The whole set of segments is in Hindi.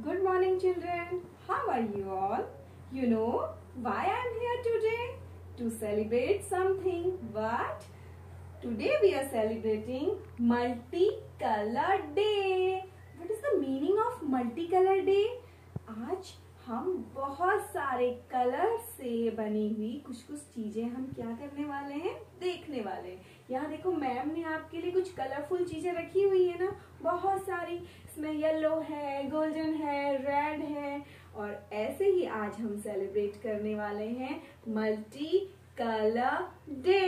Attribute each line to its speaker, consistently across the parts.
Speaker 1: Good morning, children. How are you all? You know why I am here today? To celebrate something. What? Today we are celebrating Multicolor Day. What is the meaning of Multicolor Day? आज हम बहुत सारे कलर से बनी हुई कुछ चीजें हम क्या करने वाले हैं, देखने वाले हैं। यहाँ देखो मैम ने आपके लिए कुछ कलरफुल चीजें रखी हुई है ना, बहुत सारी। इसमें येलो है, गोल्डन है, रेड है, और ऐसे ही आज हम सेलिब्रेट करने वाले हैं multi colour day.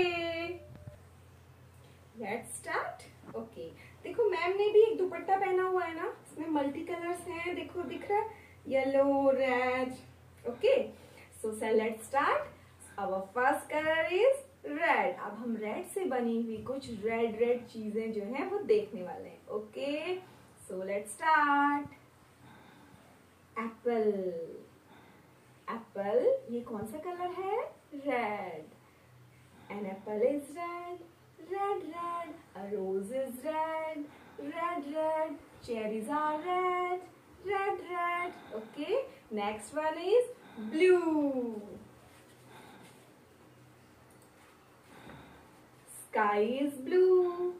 Speaker 1: Let's start. Okay, देखो मैम ने भी एक दुपट्टा पहना हुआ है ना, इसमें मल्टी कलर्स हैं, देखो दिख रहा है, yellow, red. Okay, so let's start. Our first colour is red. अब हम रेड से बनी हुई कुछ रेड चीजें जो हैं वो देखने वाले हैं। Okay, so let's start. Apple. Apple ये कौन सा कलर है? Red. An apple is red, red. A rose is red. Cherries are red. Okay, next one is blue. Sky is blue.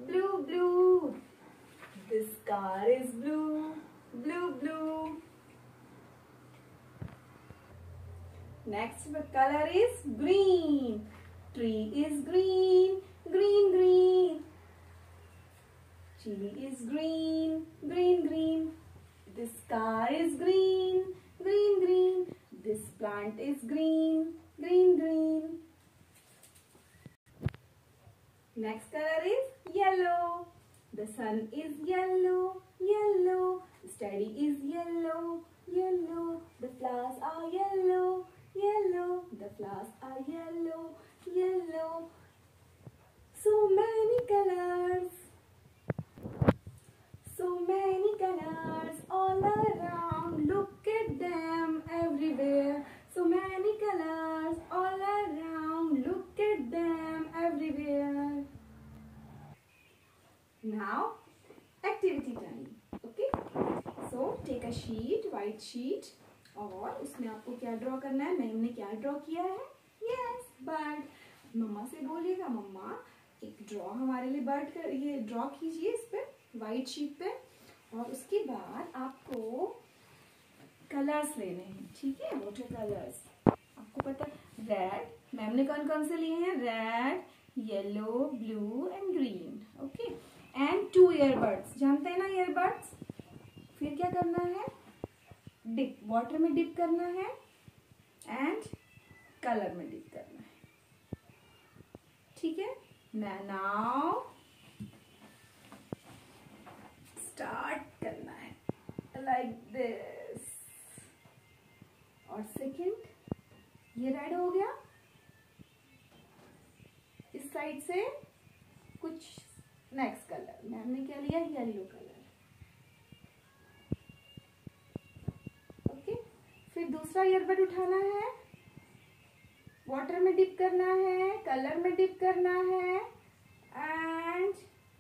Speaker 1: This car is blue. Next color is green. Tree is green. Chili is green. This car is green. This plant is green. Next color is yellow. The sun is yellow. Study is yellow. The flowers are yellow. The flowers are yellow. So many colors all around. Look at them everywhere. So many colors all around. Look at them everywhere. Now, activity time. Okay? So, take a sheet, white sheet, और उसमें आपको क्या ड्रॉ करना है? मैम ने क्या ड्रॉ किया है? Yes, bird. मम्मा से बोलिएगा, मम्मा एक ड्रॉ हमारे लिए बर्ड कर, ये ड्रॉ कीजिए इस पे, व्हाइट शीट पे। और उसके बाद आपको कलर्स लेने हैं, ठीक है? वाटर कलर्स आपको पता, रेड, मैम ने कौन से लिए हैं? Red, yellow, blue and green. Okay, and 2 earbuds, जानते हैं ना ईयरबड्स? फिर क्या करना है? डिप, वाटर में डिप करना है एंड कलर में डिप करना है, ठीक है? नाउ स्टार्ट करना है लाइक दिस। और सेकंड, ये रेड हो गया, इस साइड से कुछ नेक्स्ट कलर, मैम ने क्या लिया? Yellow colour. ओके, फिर दूसरा ईयरबड उठाना है, वाटर में डिप करना है, कलर में डिप करना है एंड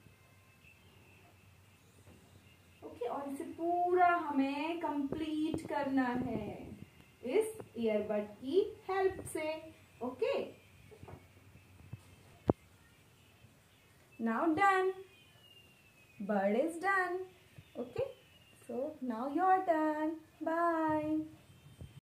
Speaker 1: ओके, और इसे पूरा हमें कंप्लीट करना है इस ईयरबड की हेल्प से। Okay, now done, bird is done. Okay, so now your turn. Bye.